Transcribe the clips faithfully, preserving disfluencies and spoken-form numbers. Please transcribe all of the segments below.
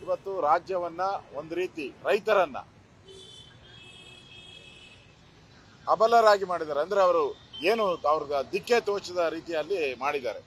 ಇವತ್ತು ರಾಜ್ಯವನ್ನ ಒಂದು ರೀತಿ ರೈತರನ್ನ ಅಬಲರಾಗಿ ಮಾಡಿದ್ದಾರೆ. ಅಂದ್ರೆ ಅವರು ಏನು ಅವ್ರಿಗೆ ದಿಕ್ಕೆ ತೋಚದ ರೀತಿಯಲ್ಲಿ ಮಾಡಿದ್ದಾರೆ.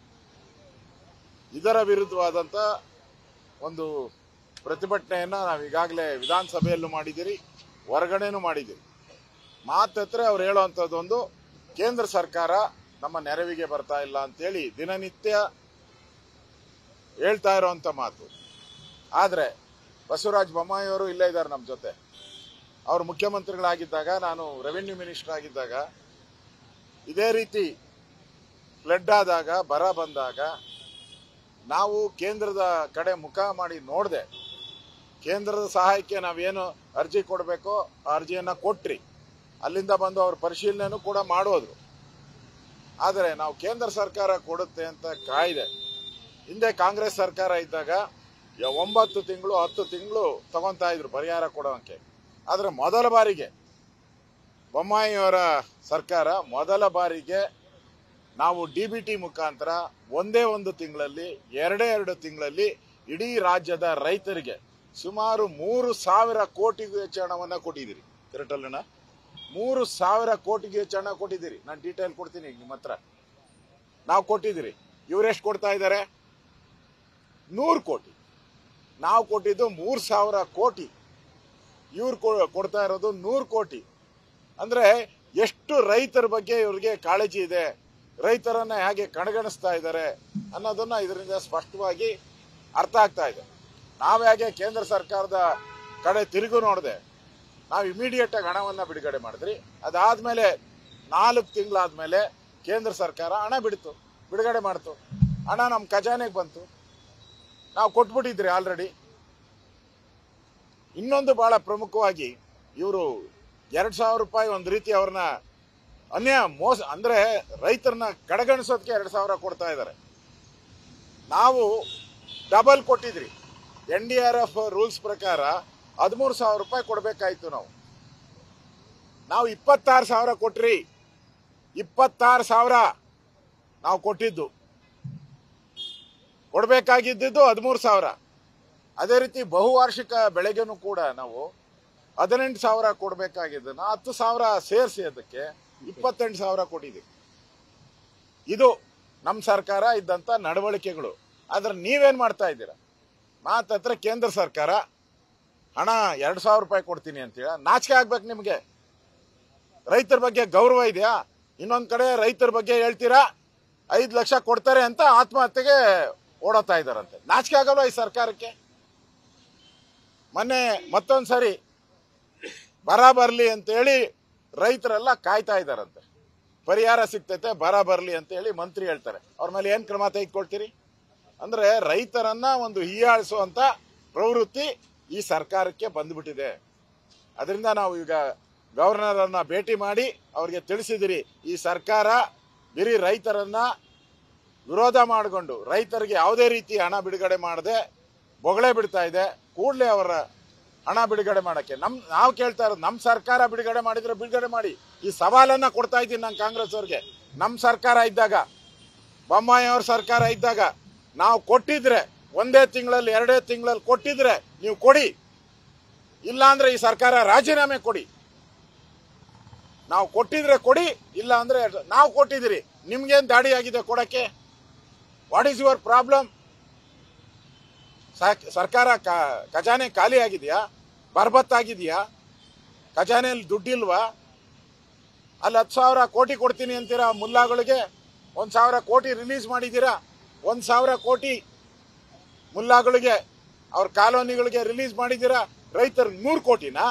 ಇದರ ವಿರುದ್ಧವಾದಂತ ಒಂದು ಪ್ರತಿಭಟನೆಯನ್ನ ನಾವು ಈಗಾಗಲೇ ವಿಧಾನಸಭೆಯಲ್ಲೂ ಮಾಡಿದ್ದೀರಿ, ಹೊರಗಡೆನೂ ಮಾಡಿದ್ದೀರಿ. ಮಾತತ್ರ ಅವ್ರು ಹೇಳುವಂಥದ್ದು ಒಂದು, ಕೇಂದ್ರ ಸರ್ಕಾರ ನಮ್ಮ ನೆರವಿಗೆ ಬರ್ತಾ ಇಲ್ಲ ಅಂತೇಳಿ ದಿನನಿತ್ಯ ಹೇಳ್ತಾ ಇರೋವಂಥ ಮಾತು. ಆದರೆ ಬಸವರಾಜ ಬೊಮ್ಮಾಯಿ ಅವರು ಇಲ್ಲೇ ಇದ್ದಾರೆ ನಮ್ಮ ಜೊತೆ. ಅವರು ಮುಖ್ಯಮಂತ್ರಿಗಳಾಗಿದ್ದಾಗ, ನಾನು ರೆವಿನ್ಯೂ ಮಿನಿಸ್ಟರ್ ಆಗಿದ್ದಾಗ, ಇದೇ ರೀತಿ ಫ್ಲಡ್ ಆದಾಗ, ಬರ ಬಂದಾಗ ನಾವು ಕೇಂದ್ರದ ಕಡೆ ಮುಖ ಮಾಡಿ ನೋಡಿದೆ. ಕೇಂದ್ರದ ಸಹಾಯಕ್ಕೆ ನಾವೇನು ಅರ್ಜಿ ಕೊಡಬೇಕೋ ಆ ಅರ್ಜಿಯನ್ನು ಕೊಟ್ರಿ. ಅಲ್ಲಿಂದ ಬಂದು ಅವ್ರ ಪರಿಶೀಲನೆನೂ ಕೂಡ ಮಾಡೋದ್ರು. ಆದರೆ ನಾವು ಕೇಂದ್ರ ಸರ್ಕಾರ ಕೊಡುತ್ತೆ ಅಂತ ಕಾಯ್ದೆ. ಹಿಂದೆ ಕಾಂಗ್ರೆಸ್ ಸರ್ಕಾರ ಇದ್ದಾಗ ಒಂಬತ್ತು ತಿಂಗಳು ಹತ್ತು ತಿಂಗಳು ತಗೊಂತಾ ಇದ್ರು ಪರಿಹಾರ ಕೊಡೋಕೆ. ಆದರೆ ಮೊದಲ ಬಾರಿಗೆ ಬೊಮ್ಮಾಯಿಯವರ ಸರ್ಕಾರ ಮೊದಲ ಬಾರಿಗೆ ನಾವು ಡಿ ಬಿ ಟಿ ಮುಖಾಂತರ ಒಂದೇ ಒಂದು ತಿಂಗಳಲ್ಲಿ ಎರಡೇ ಎರಡು ತಿಂಗಳಲ್ಲಿ ಇಡೀ ರಾಜ್ಯದ ರೈತರಿಗೆ ಸುಮಾರು ಮೂರು ಸಾವಿರ ಕೋಟಿಗೂ ಹೆಚ್ಚು ಹಣವನ್ನು ಕೊಟ್ಟಿದ್ದೀರಿ. ಕರೆಕ್ಟಲ್ಲಣ್ಣ? ಮೂರು ಸಾವಿರ ಕೋಟಿಗೂ ಹೆಚ್ಚು ಹಣ ಕೊಟ್ಟಿದ್ದೀರಿ. ನಾನು ಡೀಟೇಲ್ ಕೊಡ್ತೀನಿ ನಿಮ್ಮ ಹತ್ರ. ನಾವು ಕೊಟ್ಟಿದ್ದೀರಿ. ಇವರೆಷ್ಟು ಕೊಡ್ತಾ ಇದ್ದಾರೆ? ನೂರು ಕೋಟಿ. ನಾವು ಕೊಟ್ಟಿದ್ದು ಮೂರು ಸಾವಿರ ಕೋಟಿ. ಇವ್ರು ಕೊಡ್ತಾ ಇರೋದು ನೂರು ಕೋಟಿ. ಅಂದ್ರೆ ಎಷ್ಟು ರೈತರ ಬಗ್ಗೆ ಇವ್ರಿಗೆ ಕಾಳಜಿ ಇದೆ, ರೈತರನ್ನ ಹೇಗೆ ಕಡೆಗಣಿಸ್ತಾ ಇದ್ದಾರೆ ಅನ್ನೋದನ್ನ ಇದರಿಂದ ಸ್ಪಷ್ಟವಾಗಿ ಅರ್ಥ ಆಗ್ತಾ ಇದೆ. ನಾವು ಹೇಗೆ ಕೇಂದ್ರ ಸರ್ಕಾರದ ಕಡೆ ತಿರುಗು ನೋಡಿದೆ, ನಾವು ಇಮಿಡಿಯೇಟ್ ಆಗಿ ಹಣವನ್ನ ಬಿಡುಗಡೆ ಮಾಡಿದ್ರಿ. ಅದಾದ್ಮೇಲೆ ನಾಲ್ಕು ತಿಂಗಳಾದ್ಮೇಲೆ ಕೇಂದ್ರ ಸರ್ಕಾರ ಹಣ ಬಿಡ್ತು, ಬಿಡುಗಡೆ ಮಾಡ್ತು. ಹಣ ನಮ್ಮ ಖಜಾನೆಗೆ ಬಂತು, ನಾವು ಕೊಟ್ಬಿಟ್ಟಿದ್ರಿ ಆಲ್ರೆಡಿ. ಇನ್ನೊಂದು ಬಹಳ ಪ್ರಮುಖವಾಗಿ ಇವರು ಎರಡ್ ಸಾವಿರ ರೂಪಾಯಿ ಒಂದು ರೀತಿ ಅವ್ರನ್ನ ಅನ್ಯ ಮೋಸ ಅಂದ್ರೆ ರೈತರನ್ನ ಕಡೆಗಣಿಸೋದಕ್ಕೆ ಎರಡ್ ಸಾವಿರ ಕೊಡ್ತಾ ಇದ್ದಾರೆ. ನಾವು ಡಬಲ್ ಕೊಟ್ಟಿದ್ರಿ. N D R F rules ಪ್ರಕಾರ ಹದಿಮೂರು ಸಾವಿರ ರೂಪಾಯಿ ಕೊಡ್ಬೇಕಾಯ್ತು. ನಾವು ನಾವು ಇಪ್ಪತ್ತಾರು ಸಾವಿರ ಕೊಟ್ರಿ. ಇಪ್ಪತ್ತಾರು ಸಾವಿರ ನಾವು ಕೊಟ್ಟಿದ್ದು. ಕೊಡ್ಬೇಕಾಗಿದ್ದು ಹದಿಮೂರು ಸಾವಿರ. ಅದೇ ರೀತಿ ಬಹುವಾರ್ಷಿಕ ಬೆಳೆಗೆನೂ ಕೂಡ ನಾವು ಹದಿನೆಂಟು ಸಾವಿರ ಕೊಡ್ಬೇಕಾಗಿದ್ದನ್ನ ಹತ್ತು ಸಾವಿರ ಸೇರಿಸಿ ಅದಕ್ಕೆ ಇಪ್ಪತ್ತೆಂಟು ಸಾವಿರ ಕೊಟ್ಟಿದ್ದೀವಿ. ಇದು ನಮ್ಮ ಸರ್ಕಾರ ಇದ್ದಂತ ನಡವಳಿಕೆಗಳು. ಆದ್ರೆ ನೀವೇನ್ ಮಾಡ್ತಾ ಇದ್ದೀರಾ? ಮಾತತ್ರ ಕೇಂದ್ರ ಸರ್ಕಾರ ಹಣ ಎರಡು ಸಾವಿರ ರೂಪಾಯಿ ಕೊಡ್ತೀನಿ ಅಂತೇಳ ನಾಚಿಕೆ ಆಗ್ಬೇಕು ನಿಮ್ಗೆ. ರೈತರ ಬಗ್ಗೆ ಗೌರವ ಇದೆಯಾ? ಇನ್ನೊಂದ್ ಕಡೆ ರೈತರ ಬಗ್ಗೆ ಹೇಳ್ತೀರಾ ಐದು ಲಕ್ಷ ಕೊಡ್ತಾರೆ ಅಂತ ಆತ್ಮಹತ್ಯೆಗೆ ಓಡೋತಾ ಇದಾರಂತೆ. ನಾಚಿಕೆ ಆಗಲ್ವಾ ಈ ಸರ್ಕಾರಕ್ಕೆ? ಮೊನ್ನೆ ಮತ್ತೊಂದ್ಸರಿ ಬರ ಬರ್ಲಿ ಅಂತೇಳಿ ರೈತರೆಲ್ಲ ಕಾಯ್ತಾ ಇದಾರಂತೆ. ಪರಿಹಾರ ಸಿಗ್ತೈತೆ, ಬರ ಬರ್ಲಿ ಅಂತ ಹೇಳಿ ಮಂತ್ರಿ ಹೇಳ್ತಾರೆ. ಅವ್ರ ಮೇಲೆ ಏನ್ ಕ್ರಮ ತೆಗೆದುಕೊಳ್ತೀರಿ? ಅಂದ್ರೆ ರೈತರನ್ನ ಒಂದು ಹೀಯಾಳಿಸುವಂತ ಪ್ರವೃತ್ತಿ ಈ ಸರ್ಕಾರಕ್ಕೆ ಬಂದ್ಬಿಟ್ಟಿದೆ. ಅದರಿಂದ ನಾವು ಈಗ ಗವರ್ನರ್ ಅನ್ನ ಭೇಟಿ ಮಾಡಿ ಅವ್ರಿಗೆ ತಿಳಿಸಿದಿರಿ, ಈ ಸರ್ಕಾರ ಬರೀ ರೈತರನ್ನ ವಿರೋಧ ಮಾಡಿಕೊಂಡು ರೈತರಿಗೆ ಯಾವುದೇ ರೀತಿ ಹಣ ಬಿಡುಗಡೆ ಮಾಡದೆ ಬೊಗಳೆ ಬಿಡ್ತಾ ಇದೆ. ಕೂಡಲೇ ಅವರ ಹಣ ಬಿಡುಗಡೆ ಮಾಡಕ್ಕೆ ನಮ್ ನಾವು ಕೇಳ್ತಾ ಇರೋದು, ನಮ್ಮ ಸರ್ಕಾರ ಬಿಡುಗಡೆ ಮಾಡಿದ್ರೆ ಬಿಡುಗಡೆ ಮಾಡಿ. ಈ ಸವಾಲನ್ನ ಕೊಡ್ತಾ ಇದ್ದೀನಿ ನಾನು ಕಾಂಗ್ರೆಸ್ ಅವ್ರಿಗೆ. ನಮ್ಮ ಸರ್ಕಾರ ಇದ್ದಾಗ, ಬೊಮ್ಮಾಯಿ ಅವ್ರ ಸರ್ಕಾರ ಇದ್ದಾಗ ನಾವು ಕೊಟ್ಟಿದ್ರೆ ಒಂದೇ ತಿಂಗಳಲ್ಲಿ ಎರಡೇ ತಿಂಗಳಲ್ಲಿ ಕೊಟ್ಟಿದ್ರೆ ನೀವು ಕೊಡಿ, ಇಲ್ಲ ಅಂದ್ರೆ ಈ ಸರ್ಕಾರ ರಾಜೀನಾಮೆ ಕೊಡಿ. ನಾವು ಕೊಟ್ಟಿದ್ರೆ ಕೊಡಿ, ಇಲ್ಲ ಅಂದ್ರೆ ನಾವು ಕೊಟ್ಟಿದ್ದೀರಿ, ನಿಮ್ಗೇನ್ ದಾಡಿ ಆಗಿದೆ ಕೊಡಕ್ಕೆ? What is your problem? ಸರ್ಕಾರ ಖಜಾನೆ ಖಾಲಿ ಆಗಿದೆಯಾ? ಬರ್ಬತ್ತಾಗಿದೆಯಾ? ಖಜಾನೆಯಲ್ಲಿ ದುಡ್ಡಿಲ್ವಾ? ಅಲ್ಲಿ ಹತ್ತು ಸಾವಿರ ಕೋಟಿ ಕೊಡ್ತೀನಿ ಅಂತೀರಾ ಮುಲ್ಲಾಗಳಿಗೆ, ಒಂದ್ ಸಾವಿರ ಕೋಟಿ ರಿಲೀಸ್ ಮಾಡಿದ್ದೀರಾ. ಒಂದ್ ಸಾವಿರ ಕೋಟಿ ಮುಲ್ಲಾಗಳಿಗೆ ಅವ್ರ ಕಾಲೋನಿಗಳಿಗೆ ರಿಲೀಸ್ ಮಾಡಿದ್ದೀರಾ. ರೈತರಿಗೆ ನೂರು ಕೋಟಿನಾ?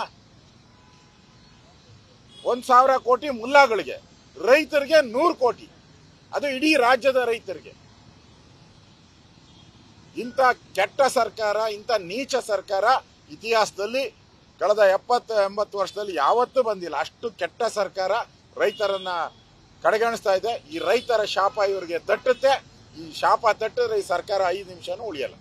ಒಂದ್ ಸಾವಿರ ಕೋಟಿ ಮುಲ್ಲಾಗಳಿಗೆ, ರೈತರಿಗೆ ನೂರು ಕೋಟಿ, ಅದು ಇಡೀ ರಾಜ್ಯದ ರೈತರಿಗೆ. ಇಂಥ ಕೆಟ್ಟ ಸರ್ಕಾರ, ಇಂಥ ನೀಚ ಸರ್ಕಾರ ಇತಿಹಾಸದಲ್ಲಿ ಕಳೆದ ಎಪ್ಪತ್ತು ಎಂಬತ್ತು ವರ್ಷದಲ್ಲಿ ಯಾವತ್ತೂ ಬಂದಿಲ್ಲ. ಅಷ್ಟು ಕೆಟ್ಟ ಸರ್ಕಾರ ರೈತರನ್ನ ಕಡೆಗಣಿಸ್ತಾ ಇದೆ. ಈ ರೈತರ ಶಾಪ ಇವರಿಗೆ ತಟ್ಟುತ್ತೆ. ಈ ಶಾಪ ತಟ್ಟಿದ್ರೆ ಈ ಸರ್ಕಾರ ಐದು ನಿಮಿಷನೂ ಉಳಿಯಲ್ಲ.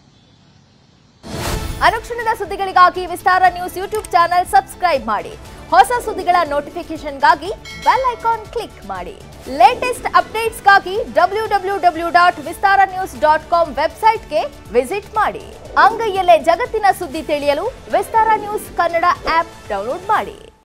ಅನುಕ್ಷಣದ ಸುದ್ದಿಗಳಿಗಾಗಿ Vistara news YouTube channel subscribe ಮಾಡಿ. ಹೊಸ ಸುದ್ದಿಗಳ ನೋಟಿಫಿಕೇಶನ್ಗಾಗಿ ಬೆಲ್ ಐಕಾನ್ ಕ್ಲಿಕ್ ಮಾಡಿ. ಲೇಟೆಸ್ಟ್ ಅಪ್ಡೇಟ್ಸ್ಗಾಗಿ W W W dot Vistara news dot com ವೆಬ್ಸೈಟ್ಗೆ ವಿಸಿಟ್ ಮಾಡಿ. ಅಂಗೈಯಲ್ಲೇ ಜಗತ್ತಿನ ಸುದ್ದಿ ತಿಳಿಯಲು Vistara news Kannada app download ಮಾಡಿ.